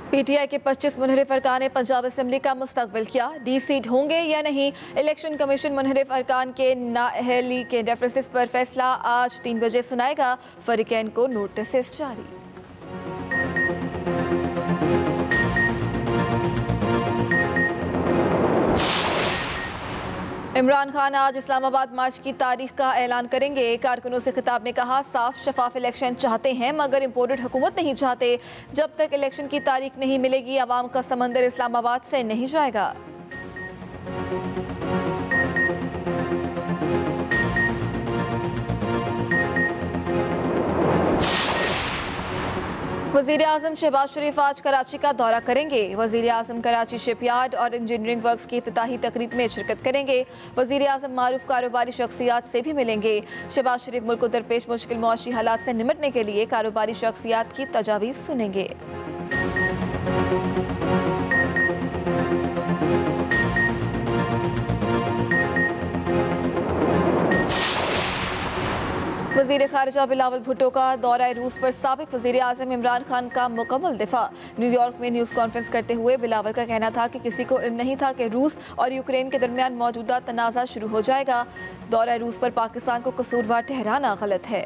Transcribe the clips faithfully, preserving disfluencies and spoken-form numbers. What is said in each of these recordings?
PTI के पच्चीस मुनहरिफ अरकान ने पंजाब असम्बली का मुस्तकबिल किया। डी सीट होंगे या नहीं, इलेक्शन कमीशन मुनहरिफ अरकान के नाअहली के रेफरेंसेस पर फैसला आज तीन बजे सुनाएगा। फरीकैन को नोटिस जारी। इमरान खान आज इस्लामाबाद मार्च की तारीख का ऐलान करेंगे। कारकुनों से खिताब में कहा, साफ शफाफ इलेक्शन चाहते हैं मगर इम्पोर्टेड हुकूमत नहीं चाहते। जब तक इलेक्शन की तारीख नहीं मिलेगी अवाम का समंदर इस्लामाबाद से नहीं जाएगा। वज़ीर आज़म शहबाज शरीफ आज कराची का दौरा करेंगे। वज़ीर आज़म कराची शिपयार्ड और इंजीनियरिंग वर्क्स की इफ्तिताही तकरीब में शिरकत करेंगे। वज़ीर आज़म मारूफ कारोबारी शख्सियात से भी मिलेंगे। शहबाज शरीफ मुल्क को दरपेश मुश्किल मुआशी हालात से निमटने के लिए कारोबारी शख्सियात की तजावीज़ सुनेंगे। वज़ीर ख़ारिजा बिलावल भुट्टो का दौरा रूस पर साबिक वज़ीर आज़म इमरान खान का मुकम्मल दिफा। न्यूयॉर्क में न्यूज़ कॉन्फ्रेंस करते हुए बिलावल का कहना था कि किसी को इल्म नहीं था कि रूस और यूक्रेन के दरमियान मौजूदा तनाज़ा शुरू हो जाएगा। दौरा रूस पर पाकिस्तान को कसूरवार ठहराना गलत है।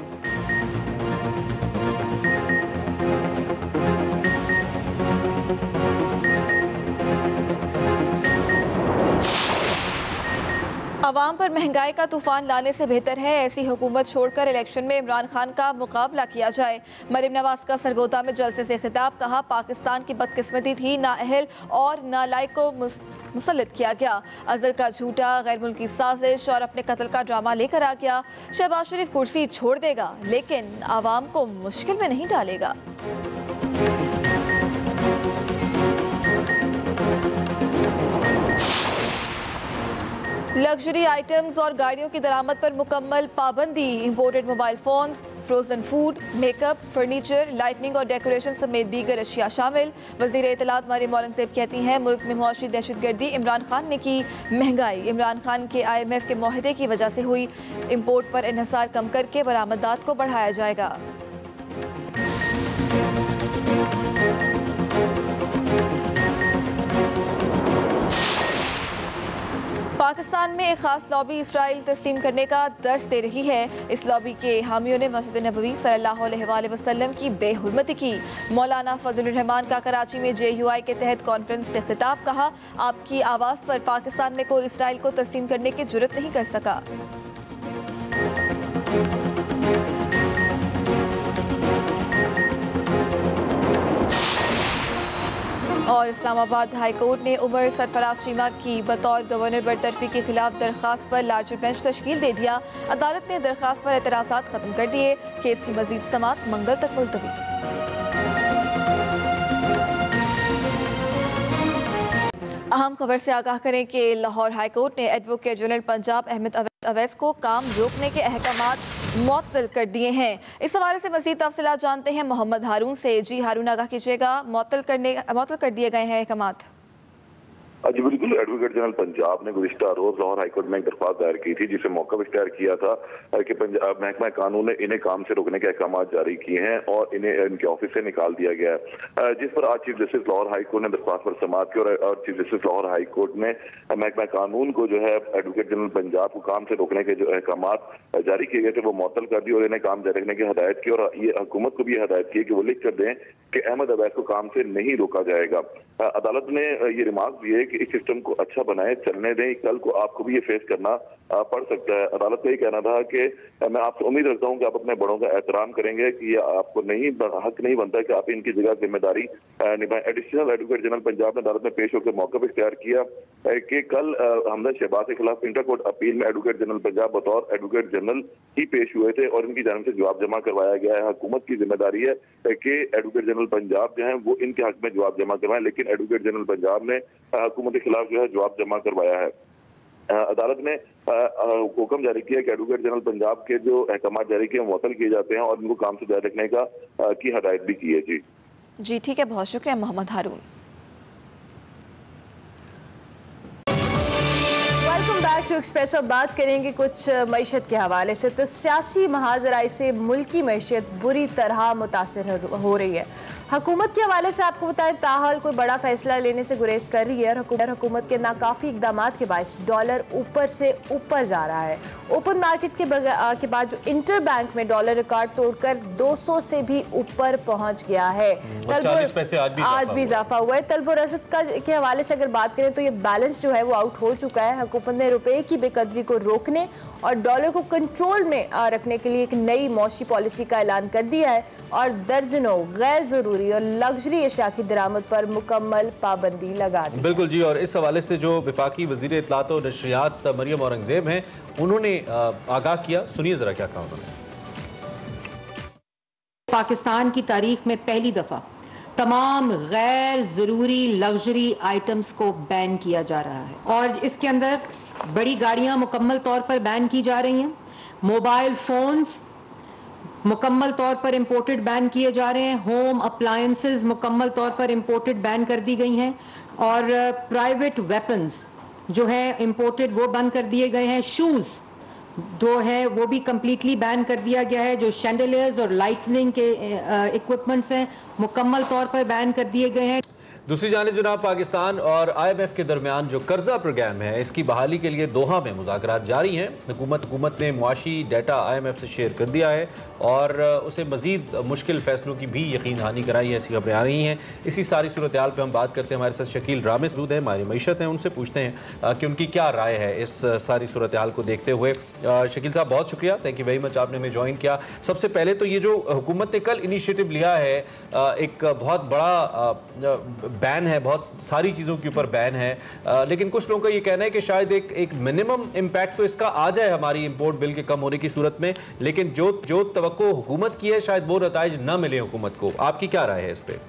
अवाम पर महंगाई का तूफान लाने से बेहतर है ऐसी हुकूमत छोड़कर इलेक्शन में इमरान खान का मुकाबला किया जाए। मरीम नवाज का सरगोदा में जलसे से खिताब, कहा पाकिस्तान की बदकिस्मती थी, नाअहल और नालायक को मुसल्लत किया गया। अजहर का झूठा गैर मुल्की साजिश और अपने कत्ल का ड्रामा लेकर आ गया। शहबाज शरीफ कुर्सी छोड़ देगा लेकिन आवाम को मुश्किल में नहीं डालेगा। लग्जरी आइटम्स और गाड़ियों की दरामद पर मुकम्मल पाबंदी। Imported mobile phones, frozen food, makeup, furniture, lightning और डेकोरेशन समेत दीगर अशिया शामिल। वज़ीर इत्तलात मरियम औरंगज़ेब कहती हैं, मुल्क में मुआशी दहशतगर्दी इमरान खान ने की। महंगाई इमरान खान के आई एम एफ के मुआहदे की वजह से हुई। इम्पोर्ट पर इन्हिसार कम करके बरामदात को बढ़ाया जाएगा। पाकिस्तान में एक खास लॉबी इसराइल तस्लीम करने का दर्ज दे रही है। इस लॉबी के हामियों ने मस्जिद नबवी सल्लल्लाहु अलैहि वसल्लम की बेहुरमती की। मौलाना फजलुर रहमान का कराची में जे यू आई के तहत कॉन्फ्रेंस से खिताब, कहा आपकी आवाज़ पर पाकिस्तान में कोई इसराइल को तस्लीम करने की जुर्रत नहीं कर सका। और इस्लामाबाद हाई कोर्ट ने उमर सरफराज चीमा की बतौर गवर्नर बरतरफी के खिलाफ दरख्वास्त पर लार्जर बेंच तश्कील दे दिया। अदालत ने दरख्वास्त पर एतराज़ात खत्म कर दिए। केस की मजीद समाअत मंगल तक मुलतवी। अहम खबर से आगाह करें कि लाहौर हाई कोर्ट ने एडवोकेट जनरल पंजाब अहमद अवैस को काम रोकने के अहकामात मुअत्तल कर दिए हैं। इस हवाले से मज़ीद तफसीलात जानते हैं मोहम्मद हारून से। जी हारून, आगाह कीजिएगा, मुअत्तल करने मुअत्तल कर दिए गए हैं अहकामात। जी बिल्कुल, एडवोकेट जनरल पंजाब ने गुज़िश्ता रोज लाहौर हाईकोर्ट में एक दरख्वास्त दायर की थी जिसे मौका इख्तियार किया था कि पंजाब महकमा कानून ने इन्हें काम से रोकने के अहकाम जारी किए हैं और इन्हें इनके ऑफिस से निकाल दिया गया है, जिस पर आज चीफ जस्टिस लाहौर हाईकोर्ट ने दरख्वास्त पर समाअत की और चीफ जस्टिस लाहौर हाईकोर्ट ने महकमा कानून को जो है एडवोकेट जनरल पंजाब को काम से रोकने के जो अहकाम जारी किए गए थे वो मुअत्तल कर दी और इन्हें काम जारी रखने की हदायत की और ये हुकूमत को भी हदायत की कि वो लिख कर दें कि अहमद अवैस को काम से नहीं रोका जाएगा। अदालत ने ये रिमार्क दिए कि इस सिस्टम को अच्छा बनाए, चलने दें, कल को आपको भी ये फेस करना पड़ सकता है। अदालत का ये कहना था कि मैं आपसे उम्मीद रखता हूँ कि आप अपने बड़ों का एहतराम करेंगे कि ये आपको नहीं हक नहीं बनता कि आप इनकी जगह जिम्मेदारी निभाएं। एडिशनल एडवोकेट जनरल पंजाब ने अदालत में पेश होकर मौका इख्तियार किया कि कल हमजा शहबाज के खिलाफ इंटर कोर्ट अपील में एडवोकेट जनरल पंजाब बतौर एडवोकेट जनरल ही पेश हुए थे और इनकी जानिब से जवाब जमा करवाया गया है। हुकूमत की जिम्मेदारी है कि एडवोकेट जनरल पंजाब जो है वो इनके हक में जवाब जमा करवाएं, लेकिन एडवोकेट जनरल पंजाब ने हुकूमत के खिलाफ जो है जवाब जमा करवाया है। अदालत ने हुक्म जारी किया कि एडवोकेट जनरल पंजाब के जो अहकाम जारी किए मुअत्तल किए जाते हैं और इनको काम से जारी रखने का की हदायत भी की है। जी जी ठीक है, बहुत शुक्रिया Mohammad Haroon. Welcome back to Express. अब बात करेंगे कुछ मईशत के हवाले से। तो सियासी महाजराई से मुल्की मईशत बुरी तरह मुतासर हो रही है। हुकूमत के हवाले से आपको बताएं, ताहाल कोई बड़ा फैसला लेने से गुरेज कर रही है। हुकूमत के नाकाफी इकदाम के बायस डॉलर ऊपर से ऊपर जा रहा है। ओपन मार्केट के, के बाद जो इंटर बैंक में डॉलर रिकॉर्ड तोड़कर दो सौ से भी ऊपर पहुंच गया है। चालीस पैसे आज भी आज भी इजाफा हुआ है। तलब और रसद का के हवाले से अगर बात करें तो ये बैलेंस जो है वो आउट हो चुका है। हुकूमत ने रुपए की बेकदरी को रोकने और डॉलर को कंट्रोल में रखने के लिए एक नई मौशी पॉलिसी का ऐलान कर दिया है और दर्जनों गैर जरूरी और लग्जरी अशिया की दरामद पर मुकम्मल पाबंदी लगा दी। बिल्कुल जी, और इस हवाले से जो विफाकी वज़ीर इत्तलात और नशरियात मरियम औरंगजेब हैं, उन्होंने आगाह किया। सुनिए जरा क्या कहा उन्होंने। पाकिस्तान की तारीख में पहली दफा तमाम गैर ज़रूरी लग्जरी आइटम्स को बैन किया जा रहा है और इसके अंदर बड़ी गाड़ियां मुकम्मल तौर पर बैन की जा रही हैं, मोबाइल फ़ोन्स मुकम्मल तौर पर इंपोर्टेड बैन किए जा रहे हैं, होम अप्लायंसेस मुकम्मल तौर पर इंपोर्टेड बैन कर दी गई हैं और प्राइवेट वेपन्स जो है इंपोर्टेड वो बंद कर दिए गए हैं। शूज़ दो है वो भी कम्प्लीटली बैन कर दिया गया है। जो शैंडलियर्स और लाइटनिंग के इक्विपमेंट्स हैं मुकम्मल तौर पर बैन कर दिए गए हैं। दूसरी जानिब जनाब, पाकिस्तान और आई एम एफ के दरमियान जो कर्जा प्रोग्राम है, इसकी बहाली के लिए दोहा में मुज़ाकरात जारी हैं। हुकूमत हुकूमत ने मुआशी डाटा आई एम एफ से शेयर कर दिया है और उसे मज़ीद मुश्किल फैसलों की भी यकीन दहानी कराई है, ऐसी खबरें आ रही हैं। इसी सारी सूरत हाल पर हम बात करते हैं। हमारे साथ शकील रामे मौजूद हैं, हमारी मईशत हैं, उनसे पूछते हैं कि उनकी क्या राय है इस सारी सूरत हाल को देखते हुए। शकील साहब, बहुत शुक्रिया, थैंक यू वेरी मच, आपने हमें ज्वाइन किया। सबसे पहले तो ये जो हुकूमत ने कल इनिशिएटिव लिया है, एक बहुत बड़ा बैन है, बहुत सारी चीज़ों के ऊपर बैन है, आ, लेकिन कुछ लोगों का ये कहना है कि शायद एक एक मिनिमम इम्पैक्ट तो इसका आ जाए हमारी इंपोर्ट बिल के कम होने की सूरत में, लेकिन जो जो तवक्को हुकूमत की है शायद वो नताइज ना मिले हुकूमत को। आपकी क्या राय है इस पे?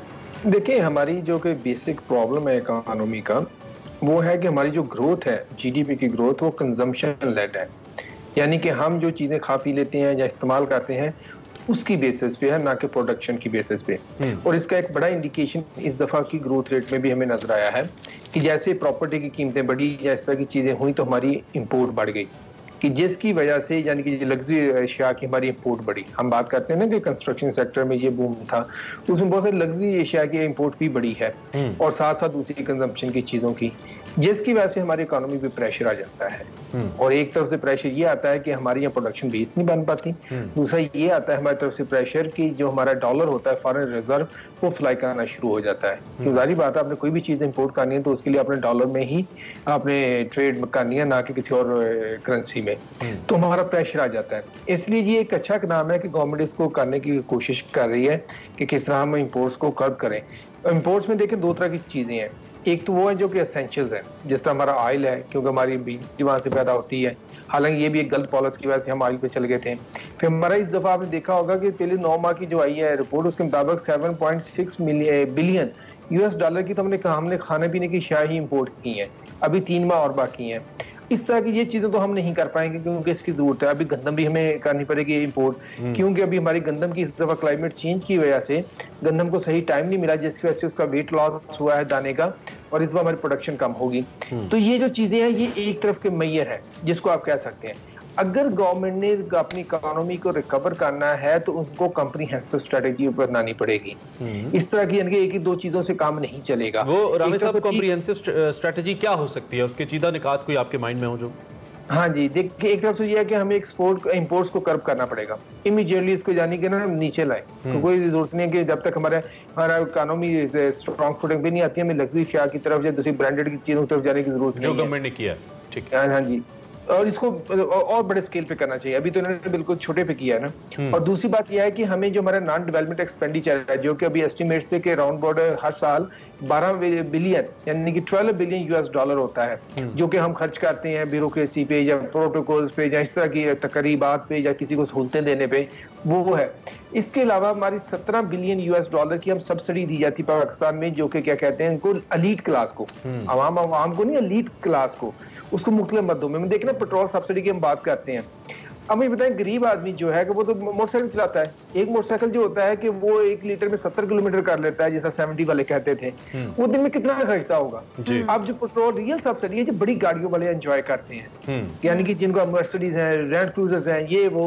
देखिए, हमारी जो कि बेसिक प्रॉब्लम है इकोनॉमी का, वो है कि हमारी जो ग्रोथ है, जीडीपी की ग्रोथ, वो कंजम्पशन लेड है। यानी कि हम जो चीज़ें खा पी लेते हैं या इस्तेमाल करते हैं उसकी बेसिस पे है, ना कि प्रोडक्शन की बेसिस पे। और इसका एक बड़ा इंडिकेशन इस दफ़ा की ग्रोथ रेट में भी हमें नजर आया है कि जैसे प्रॉपर्टी की कीमतें बढ़ी या इस तरह की चीज़ें हुई तो हमारी इंपोर्ट बढ़ गई, कि जिसकी वजह से यानी कि लग्जरी अशिया की हमारी इंपोर्ट बढ़ी। हम बात करते हैं ना कि कंस्ट्रक्शन सेक्टर में ये बूम था, उसमें बहुत सारी लग्जरी अशिया की इंपोर्ट भी बढ़ी है और साथ साथ दूसरी कंजम्पशन की चीज़ों की, जिसकी वजह से हमारी इकोनॉमी पे प्रेशर आ जाता है। और एक तरफ से प्रेशर ये आता है कि हमारी यहाँ प्रोडक्शन बेस नहीं बन पाती, दूसरा ये आता है हमारी तरफ से प्रेशर कि जो हमारा डॉलर होता है फॉरेन रिजर्व, वो फ्लाई करना शुरू हो जाता है। तो जाहिर बात है, आपने कोई भी चीज़ इंपोर्ट करनी है तो उसके लिए अपने डॉलर में ही आपने ट्रेड करनी है, ना कि किसी और करेंसी में, तो हमारा प्रेशर आ जाता है। इसलिए ये एक अच्छा इक़दाम है कि गवर्नमेंट इसको करने की कोशिश कर रही है कि किस तरह हम इंपोर्ट्स को कर्ब करें। इंपोर्ट्स में देखें दो तरह की चीज़ें हैं, एक तो वो है जो कि एसेंशियल्स है, जिस तरह हमारा ऑयल है, क्योंकि हमारी बिजली वहाँ से पैदा होती है, हालांकि ये भी एक गलत पॉलिसी की वजह से हम ऑयल पे चल गए थे। फिर हमारा इस दफ़ा आपने देखा होगा कि पहले नौ माह की जो आई है रिपोर्ट, उसके मुताबिक seven point six billion US dollar की तो हमने हमने खाने पीने की शाही इंपोर्ट की है, अभी तीन माह और बाकी हैं। इस तरह की ये चीज़ें तो हम नहीं कर पाएंगे क्योंकि इसकी जरूरत है। अभी गंदम भी हमें करनी पड़ेगी इंपोर्ट, क्योंकि अभी हमारी गंदम की इस दफ़ा क्लाइमेट चेंज की वजह से गंदम को सही टाइम नहीं मिला, जिसकी वजह से उसका वेट लॉस हुआ है दाने का, और इस दफ़ा हमारी प्रोडक्शन कम होगी। तो ये जो चीज़ें हैं ये एक तरफ के मैयर है जिसको आप कह सकते हैं। अगर गवर्नमेंट ने अपनी इकोनॉमी को रिकवर करना है तो उनको कम्प्रीहेंसिव स्ट्रेटजी बनानी पड़ेगी। इस तरह की यानी कि एक ही दो चीजों से काम नहीं चलेगा। वो रामे साहब, कम्प्रीहेंसिव स्ट्रेटजी क्या हो सकती है? उसके चीदा निकात कोई आपके माइंड में हो जो? हाँ जी, देखिए, एक तरफ से ये है कि हमें एक्सपोर्ट इंपोर्ट्स को कर्ब करना पड़ेगा इमीडिएटली, इसको यानी कि ना नीचे लाए। तो कोई जरूरत नहीं है कि जब तक हमारे हमारा इकोनॉमी स्ट्रॉन्ग फुटिंग भी नहीं आती है, हमें लग्जरी शेयर की तरफ या दूसरी ब्रांडेड की चीजों की तरफ जाने की जरूरत नहीं है, जो गवर्नमेंट ने किया। ठीक है, हाँ जी, और इसको और बड़े स्केल पे करना चाहिए। अभी तो इन्होंने बिल्कुल छोटे पे किया है ना। और दूसरी बात यह है कि हमें जो हमारा नॉन डेवलपमेंट एक्सपेंडिचर है, जो कि अभी एस्टिमेट्स थे कि अराउंड अबाउट हर साल बारह बिलियन यानी कि बारह बिलियन यूएस डॉलर होता है, जो कि हम खर्च करते हैं ब्यूरोक्रेसी पे या प्रोटोकॉल्स पे या इस तरह की तकरीबात पे या किसी को सहूलतें देने पे, वो है। इसके अलावा हमारी सत्रह बिलियन यूएस डॉलर की हम सब्सिडी दी जाती है पाकिस्तान में, जो कि क्या कहते हैं इनको, अलीट क्लास को, आवाम आवाम को नहीं, अलीट क्लास को, उसको मुख्तलिफ मदों में। देखना, पेट्रोल सब्सिडी की हम बात करते हैं, अब ये बताएं गरीब आदमी जो है कि वो तो मोटरसाइकिल चलाता है, एक मोटरसाइकिल जो होता है कि वो एक लीटर में सत्तर किलोमीटर कर लेता है, जैसा सेवेंटी वाले कहते थे, वो दिन में कितना खर्चता होगा। अब जो पेट्रोल रियल सब्सिडी है जो बड़ी गाड़ियों वाले एंजॉय करते हैं, यानी कि जिनको मर्सिडीज हैं, लैंड क्रूजर्स हैं, ये वो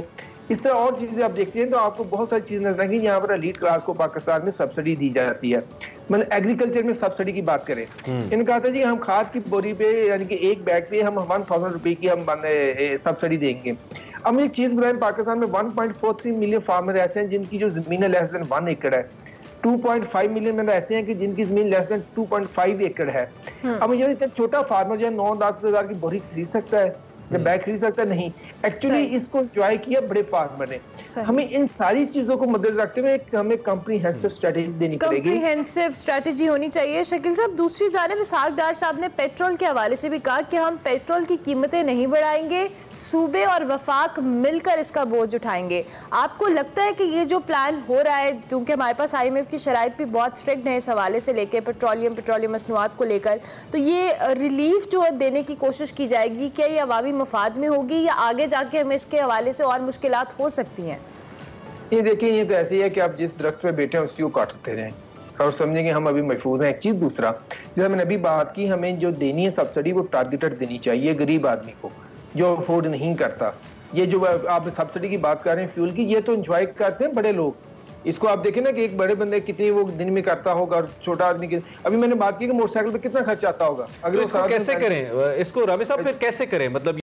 इस तरह और चीजें आप देखते हैं तो आपको बहुत सारी चीजें नजर आएंगी। यहाँ पर एलीट क्लास को पाकिस्तान में सब्सिडी दी जाती है। मतलब एग्रीकल्चर में सब्सिडी की बात करें, इन्होंने कहा था जी हम खाद की बोरी पे यानी कि एक बैग पे हम वन थाउजेंड रुपए की हम सब्सिडी देंगे। अब एक चीज बताएं, पाकिस्तान में one point four three million farmer ऐसे हैं जिनकी जो जमीन है लेस देन वन एकड़ है। टू पॉइंट फाइव मिलियन में ऐसे हैं कि जिनकी जमीन less than two point five एकड़ है। अब ये इतना छोटा फार्मर जो है नौ दस हजार की बोरी खरीद सकता है या बैग खरीद सकता नहीं। एक्चुअली इसको एंजॉय किया बड़े फार्मर ने। हमें इन सारी चीजों को मद्देनजर रखते हुए हमें कम्प्रीहेंसिव स्ट्रेटेजी देनी पड़ेगी। कम्प्रीहेंसिव स्ट्रेटेजी होनी चाहिए। शकील साहब, दूसरी जानिब इसहाक डार साहब ने पेट्रोल के हवाले से भी कहा कि हम पेट्रोल की कीमतें नहीं बढ़ाएंगे, सूबे और वफाक मिलकर इसका बोझ उठाएंगे। आपको लगता है कि ये जो प्लान हो रहा है, क्योंकि हमारे पास आई एम एफ की शराइत भी बहुत स्ट्रिक्ट है इस हवाले से लेकर पेट्रोलियम पेट्रोलियम मसनूआत को लेकर, तो ये रिलीफ जो देने की कोशिश की जाएगी, क्या ये अवामी मफाद में होगी या आगे जाके हमें इसके हवाले से और मुश्किलात हो सकती हैं? ये देखिए, ये तो ऐसे ही है कि आप जिस दरख्त पे बैठे हैं उसकी वो काटते रहें और समझेंगे हम अभी महफूज हैं। एक चीज दूसरा, जैसे मैंने अभी बात की, हमें जो देनी है सब्सिडी वो टारगेटेड देनी चाहिए गरीब आदमी को जो अफोर्ड नहीं करता। ये जो आप सब्सिडी की बात कर रहे हैं फ्यूल की, ये तो एंजॉय करते हैं बड़े लोग। इसको आप देखें ना कि एक बड़े बंदे कितनी वो दिन में करता होगा और छोटा आदमी की, अभी मैंने बात की कि मोटरसाइकिल पे कितना खर्च आता होगा। अगर तो इसको कैसे करें, इसको रामी साहब फिर कैसे करें, मतलब